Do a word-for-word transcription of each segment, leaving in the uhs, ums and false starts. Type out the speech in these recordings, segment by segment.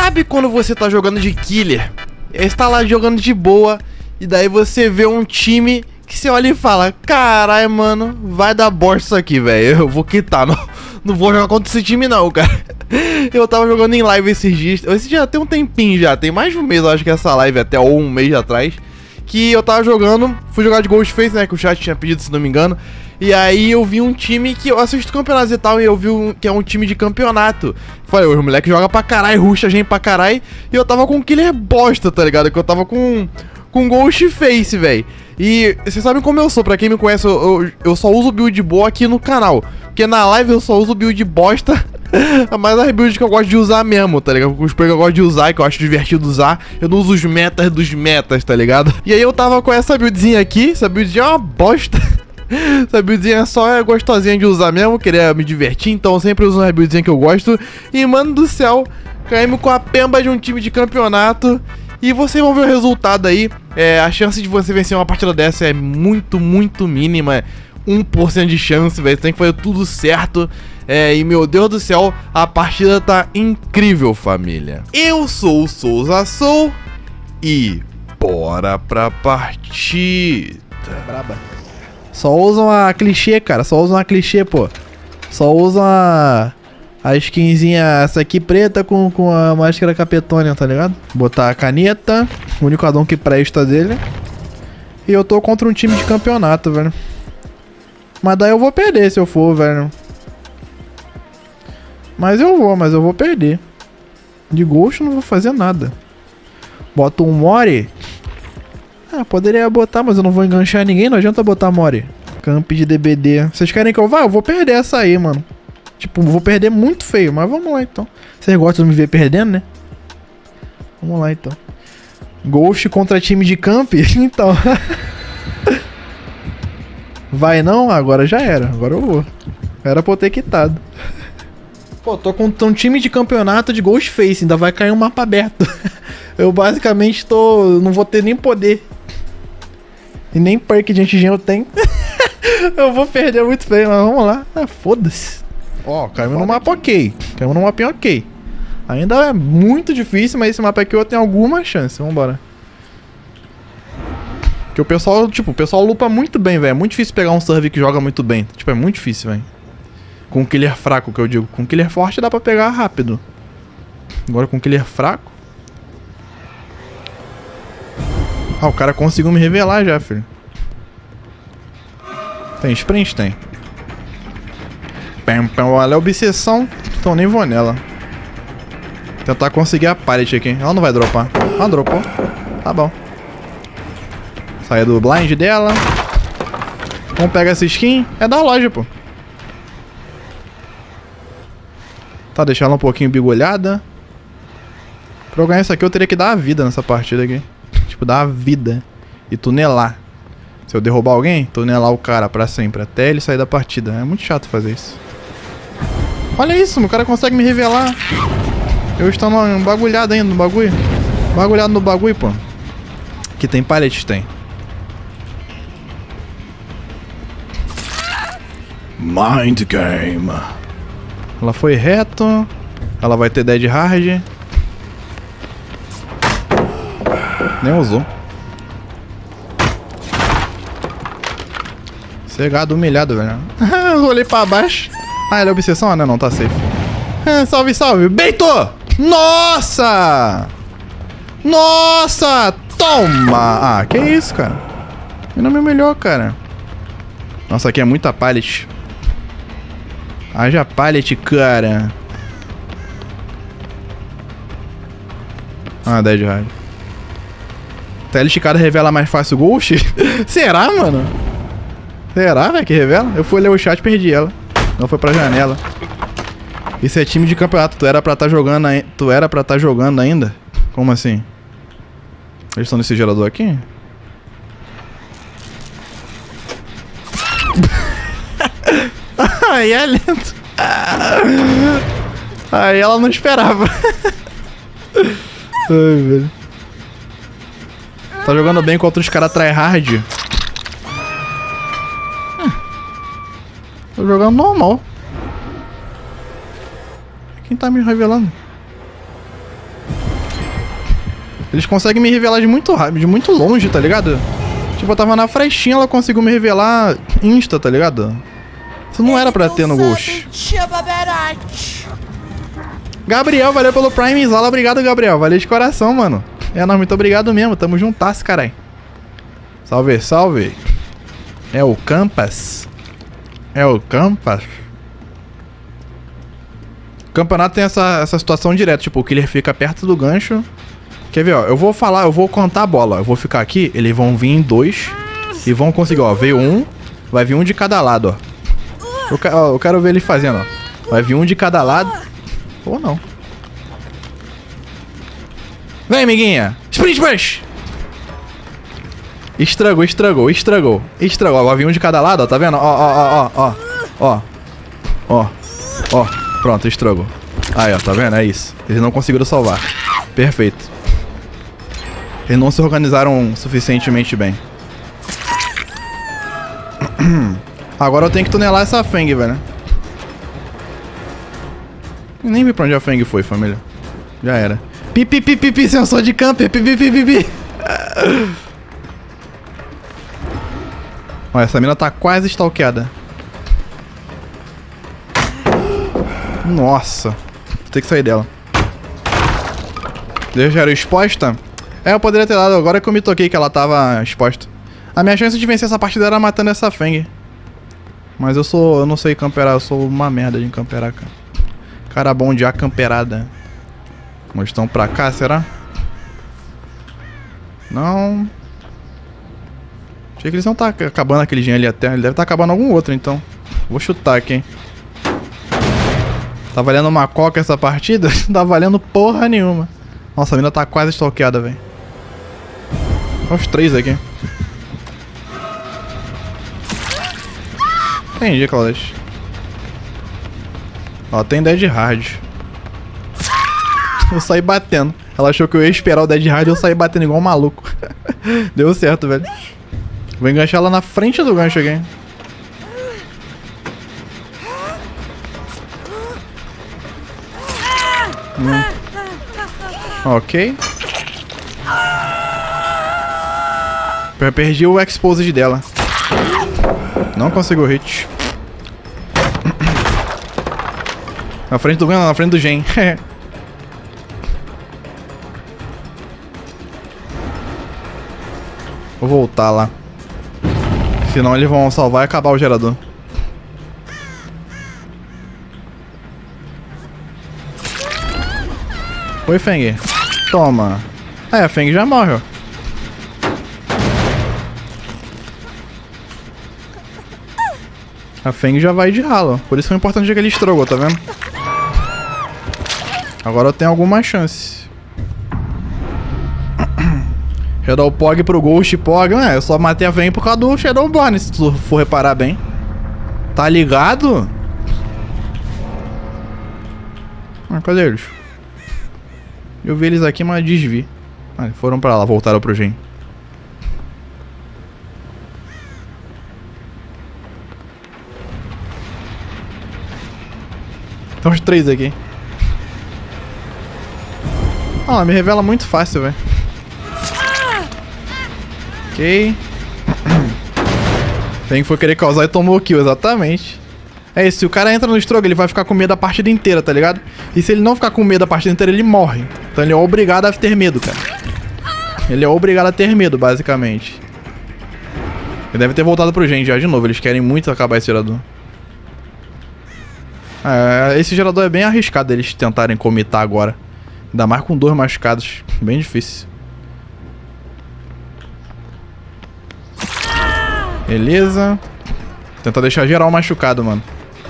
Sabe quando você tá jogando de killer, está lá jogando de boa, e daí você vê um time que você olha e fala: caralho, mano, vai dar bosta isso aqui, velho. Eu vou quitar, não, não vou jogar contra esse time não, cara. Eu tava jogando em live esses dias, esse dia tem um tempinho já, tem mais de um mês, eu acho que essa live até, ou um mês atrás, que eu tava jogando, fui jogar de Ghostface, né, que o chat tinha pedido, se não me engano. E aí eu vi um time que eu assisto campeonatos e tal, e eu vi um, que é um time de campeonato. Falei, os moleques jogam pra caralho, ruxa a gente pra caralho. E eu tava com um killer bosta, tá ligado? Que eu tava com, com Ghostface, velho. E vocês sabem como eu sou, pra quem me conhece, eu, eu, eu só uso build boa aqui no canal. Porque na live eu só uso build bosta, mas as builds que eu gosto de usar mesmo, tá ligado? Os spray que eu gosto de usar, que eu acho divertido usar, eu não uso os metas dos metas, tá ligado? E aí eu tava com essa buildzinha aqui, essa buildzinha é uma bosta. Essa buildzinha só é gostosinha de usar mesmo, queria me divertir, então eu sempre uso uma buildzinha que eu gosto. E mano do céu, caímos com a pemba de um time de campeonato. E vocês vão ver o resultado aí. É, a chance de você vencer uma partida dessa é muito, muito mínima. um por cento de chance, velho. Tem que fazer tudo certo. É, e meu Deus do céu, a partida tá incrível, família. Eu sou o Souza Soul e bora pra partida. Braba. Só usam a clichê, cara. Só usam a clichê, pô. Só usam a... A skinzinha, essa aqui preta com, com a máscara capetônia, tá ligado? Botar a caneta. O único addon que presta dele. E eu tô contra um time de campeonato, velho. Mas daí eu vou perder se eu for, velho. Mas eu vou, mas eu vou perder. De Ghost eu não vou fazer nada. Boto um Mori. Ah, poderia botar, mas eu não vou enganchar ninguém. Não adianta botar Mori. Camp de D B D. Vocês querem que eu vá? Eu vou perder essa aí, mano. Tipo, vou perder muito feio. Mas vamos lá, então. Vocês gostam de me ver perdendo, né? Vamos lá, então. Ghost contra time de camp? Então. Vai não? Agora já era. Agora eu vou. Era pra eu ter quitado. Pô, tô contra um time de campeonato de Ghostface. Ainda vai cair um mapa aberto. Eu basicamente tô... Não vou ter nem poder. E nem perk de antigen eu tenho. Eu vou perder muito feio, mas vamos lá. Ah, foda-se. Ó, caímos no mapa ok. Caímos no mapinha ok. Ainda é muito difícil, mas esse mapa aqui eu tenho alguma chance. Vambora. Porque o pessoal, tipo, o pessoal lupa muito bem, velho. É muito difícil pegar um server que joga muito bem. Tipo, é muito difícil, velho. Com um killer fraco, que eu digo. Com um killer forte dá pra pegar rápido. Agora com um killer fraco. Ah, o cara conseguiu me revelar já, filho. Tem sprint? Tem. Pem, pem, olha a obsessão. Então nem vou nela. Tentar conseguir a pallet aqui. Ela não vai dropar. Ela dropou. Tá bom. Sair do blind dela. Vamos pegar essa skin. É da loja, pô. Tá, deixar ela um pouquinho bigolhada. Pra eu ganhar isso aqui eu teria que dar a vida nessa partida aqui. Tipo, dar a vida. E tunelar. Se eu derrubar alguém, tunelar o cara pra sempre. Até ele sair da partida. É muito chato fazer isso. Olha isso, o cara consegue me revelar. Eu estou no bagulhado ainda no bagulho. Bagulhado no bagulho, pô. Aqui tem pallet? Tem. Mind Game. Ela foi reto. Ela vai ter dead hard. Nem usou. Cegado, humilhado, velho. Eu olhei pra baixo. Ah, ele é obsessão? Ah, não, não, tá safe. Ah, salve, salve. Beito! Nossa! Nossa! Toma! Ah, que isso, cara? Ele não me humilhou, cara. Nossa, aqui é muita pallet. Haja pallet, cara. Ah, dead hard. Tele esticada revela mais fácil o Ghost? Será, mano? Será, velho, que revela? Eu fui ler o chat e perdi ela. Não foi pra janela. Isso é time de campeonato. Tu era pra tá jogando aí. Tu era pra tá jogando ainda? Como assim? Eles estão nesse gerador aqui? Aí é lento. Aí ela não esperava. Ai, velho. Tá jogando bem contra os caras tryhard. Tô jogando normal. Quem tá me revelando? Eles conseguem me revelar de muito rápido, de muito longe, tá ligado? Tipo, eu tava na frechinha, ela conseguiu me revelar insta, tá ligado? Isso não era pra ter no Ghost. Gabriel, valeu pelo Prime Zala. Obrigado, Gabriel. Valeu de coração, mano. É, não, muito obrigado mesmo. Tamo juntasso, carai. Salve, salve. É o Campas. É o Campas. O campeonato tem essa, essa situação direta. Tipo, o killer fica perto do gancho. Quer ver, ó? Eu vou falar, eu vou contar a bola. Eu vou ficar aqui, eles vão vir em dois. E vão conseguir, ó. Veio um. Vai vir um de cada lado, ó. Eu, ó, eu quero ver ele fazendo, ó. Vai vir um de cada lado. Ou não. Vem, amiguinha. Sprint Push. Estragou, estragou, estragou. Estragou. Agora vem um de cada lado, ó. Tá vendo? Ó, ó, ó, ó, ó. Ó. Ó. Pronto, estragou. Aí, ó. Tá vendo? É isso. Eles não conseguiram salvar. Perfeito. Eles não se organizaram suficientemente bem. Agora eu tenho que tunelar essa Feng, velho. Nem vi pra onde a Feng foi, família. Já era. Pi, pi, pi, pi, pi, sensor de camper. Pi, pi, pi, pi, pi. Olha, essa mina tá quase stalkeada. Nossa. Vou ter que sair dela. Deixa ela exposta? É, eu poderia ter dado. Agora que eu me toquei que ela tava exposta. A minha chance de vencer essa partida era matando essa Feng. Mas eu sou... Eu não sei camperar. Eu sou uma merda de camperar, cara. Cara bom de acamperada. Mas estão pra cá, será? Não. Achei que eles não tá acabando aquele gen ali até. Ele deve estar tá acabando algum outro, então. Vou chutar aqui, hein. Tá valendo uma coca essa partida? Não tá valendo porra nenhuma. Nossa, a mina tá quase stalkeada, velho. Olha os três aqui. Entendi, Claudio. Ó, tem Dead Hard. Eu saí batendo. Ela achou que eu ia esperar o Dead Hard e eu saí batendo igual um maluco. Deu certo, velho. Vou enganchar ela na frente do gancho aqui. Hum. Ok. Eu perdi o exposed dela. Não consigo hit. Na frente do ganho, na frente do gen. Vou voltar lá. Senão eles vão salvar e acabar o gerador. Oi, Feng. Toma. É, a Feng já morre, ó. A Feng já vai de ralo. Por isso que é importante que ele estrogou, tá vendo? Agora eu tenho alguma chance. Shadow Pog pro Ghost Pog. É, eu só matei a Feng por causa do Shadowborn, se tu for reparar bem. Tá ligado? Ah, cadê eles? Eu vi eles aqui, mas desvi. Ah, foram pra lá, voltaram pro gen. Tem uns três aqui. Ah, ela me revela muito fácil, velho. Ok. Tem que foi querer causar e tomou o kill, exatamente. É isso, se o cara entra no stroke, ele vai ficar com medo da partida inteira, tá ligado? E se ele não ficar com medo da partida inteira, ele morre. Então ele é obrigado a ter medo, cara. Ele é obrigado a ter medo, basicamente. Ele deve ter voltado pro gen já de novo, eles querem muito acabar esse gerador. É, esse gerador é bem arriscado eles tentarem comitar agora. Ainda mais com dois machucados. Bem difícil. Beleza. Tentar deixar geral machucado, mano.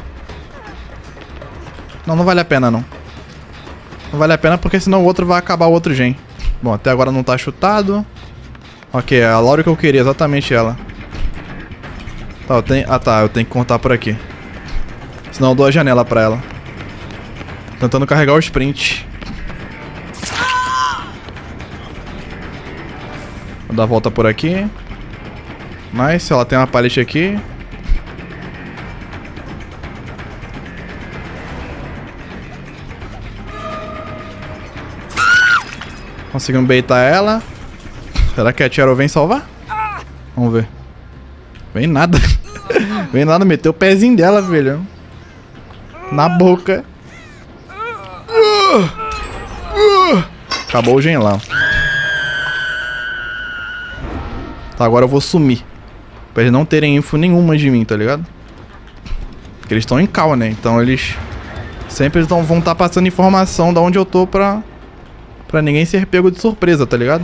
Não, não vale a pena, não. Não vale a pena porque senão o outro vai acabar o outro gen. Bom, até agora não tá chutado. Ok, a Laura que eu queria, exatamente ela. Tá, eu tenho... Ah tá, eu tenho que contar por aqui. Senão eu dou a janela pra ela. Tentando carregar o sprint. Vou dar a volta por aqui. Nice, ela tem uma palete aqui. Conseguimos baitar ela. Será que a Cheryl vem salvar? Vamos ver. Vem nada. Vem nada, meteu o pezinho dela, velho. Na boca. Acabou o genlão. Tá, agora eu vou sumir. Pra eles não terem info nenhuma de mim, tá ligado? Porque eles estão em cal, né? Então eles sempre tão, vão estar tá passando informação de onde eu tô pra... Pra ninguém ser pego de surpresa, tá ligado?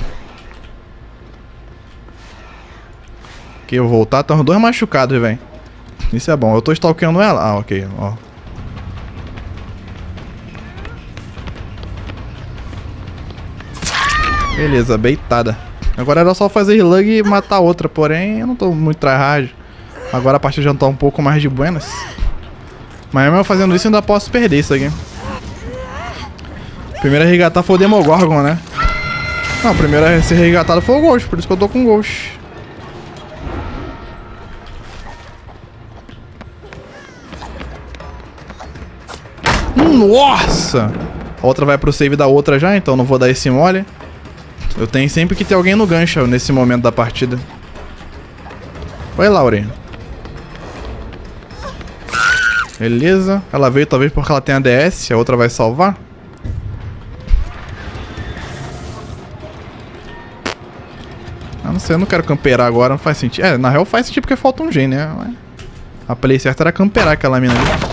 Ok, eu vou voltar. Estão os dois machucados, velho. Isso é bom. Eu tô stalkeando ela. Ah, ok, ó. Beleza, beitada. Agora era só fazer slug e matar outra. Porém, eu não tô muito tryhard. Agora a partida já tá um pouco mais de buenas. Mas mesmo eu fazendo isso, eu ainda posso perder isso aqui. Primeiro a resgatar foi o Demogorgon, né? Não, o primeiro a ser resgatado foi o Ghost. Por isso que eu tô com o Ghost. Nossa! A outra vai pro save da outra já, então não vou dar esse mole. Eu tenho sempre que ter alguém no gancho nesse momento da partida. Oi, Laurie. Beleza. Ela veio talvez porque ela tem a D S. A outra vai salvar. Ah, não sei, eu não quero camperar agora. Não faz sentido. É, na real faz sentido porque falta um gen, né? A play certa era camperar aquela mina ali.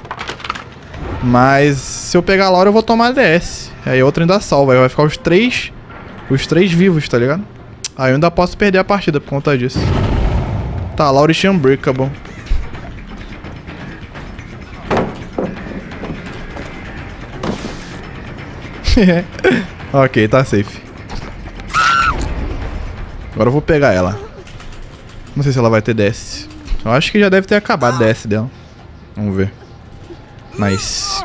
Mas se eu pegar a Laura eu vou tomar a D S. Aí a outra ainda salva. Aí vai ficar os três... Os três vivos, tá ligado? Aí eu ainda posso perder a partida por conta disso. Tá, a Laura é unbreakable. Ok, tá safe. Agora eu vou pegar ela. Não sei se ela vai ter D S. Eu acho que já deve ter acabado a D S dela. Vamos ver. Nice.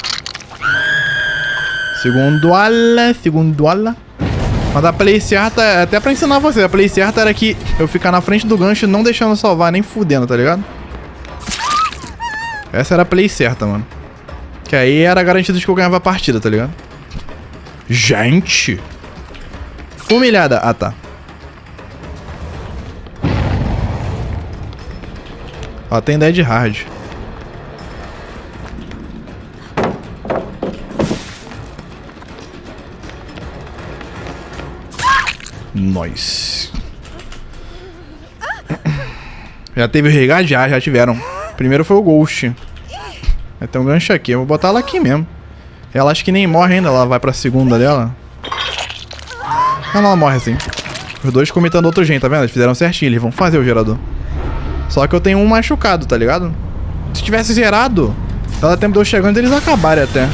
Segundo ala, segundo ala. Mas a play certa, até pra ensinar você, a play certa era que eu ficar na frente do gancho não deixando salvar, nem fudendo, tá ligado? Essa era a play certa, mano. Que aí era garantido de que eu ganhava a partida, tá ligado? Gente! Humilhada. Ah, tá. Ó, tem Dead Hard. Nós. Já teve o Regard? Já, já tiveram. Primeiro foi o Ghost. Vai ter um gancho aqui. Eu vou botar ela aqui mesmo. Ela acho que nem morre ainda. Ela vai pra segunda dela. Não, ela morre assim. Os dois comitando outro gen, tá vendo? Eles fizeram certinho. Eles vão fazer o gerador. Só que eu tenho um machucado, tá ligado? Se tivesse zerado, dá tempo de eu chegando e eles acabarem até.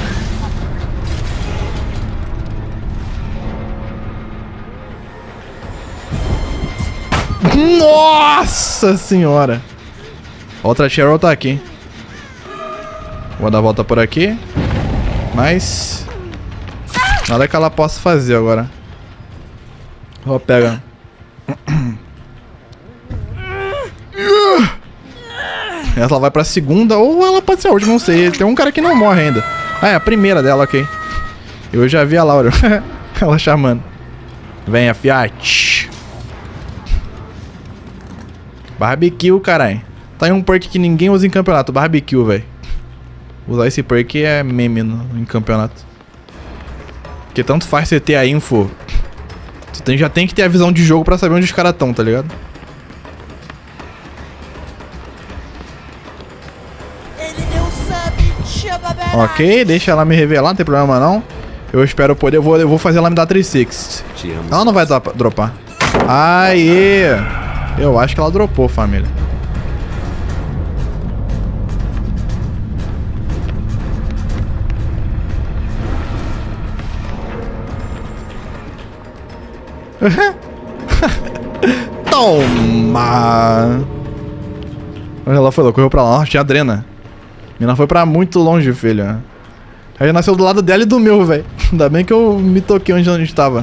Nossa senhora! Outra Cheryl tá aqui. Vou dar a volta por aqui. Mas... nada que ela possa fazer agora. Ó, pega. Ela vai pra segunda ou ela pode ser a última, não sei. Tem um cara que não morre ainda. Ah, é a primeira dela, ok. Eu já vi a Laura. Ela chamando. Venha, Fiat. Barbecue, caralho. Tá em um perk que ninguém usa em campeonato. Barbecue, velho. Usar esse perk é meme no, em campeonato. Porque tanto faz você ter a info. Você tem, já tem que ter a visão de jogo pra saber onde os caras estão, tá ligado? Ok, deixa ela me revelar, não tem problema não. Eu espero poder, eu vou, eu vou fazer ela me dar três six. Ela não vai dar, dropar. Aê! Eu acho que ela dropou, família. Toma! Ela foi, ela correu pra lá, tinha drena. A mina foi pra muito longe, filho. Aí nasceu do lado dela e do meu, velho. Ainda bem que eu me toquei onde a gente tava.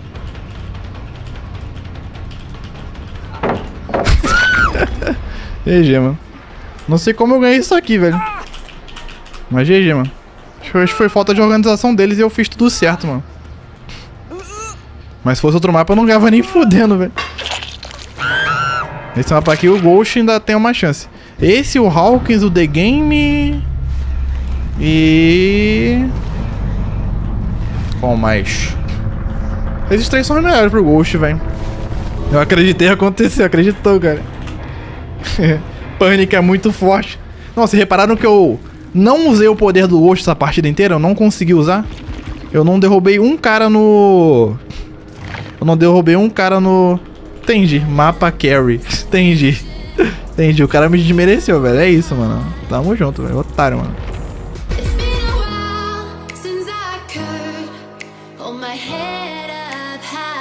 G G, mano. Não sei como eu ganhei isso aqui, velho. Mas G G, mano. Acho que foi falta de organização deles e eu fiz tudo certo, mano. Mas se fosse outro mapa, eu não ganhava nem fudendo, velho. Esse mapa aqui, o Ghost ainda tem uma chance. Esse, o Hawkins, o The Game... E... Qual mais? Esses três são os melhores pro Ghost, velho. Eu acreditei, aconteceu, acreditou, cara. Pânico é muito forte. Nossa, vocês repararam que eu não usei o poder do Ghost essa partida inteira? Eu não consegui usar. Eu não derrubei um cara no... Eu não derrubei um cara no... Entendi, mapa carry. Entendi. Entendi, o cara me desmereceu, velho. É isso, mano. Tamo junto, velho. Otário, mano. Hold my head up high.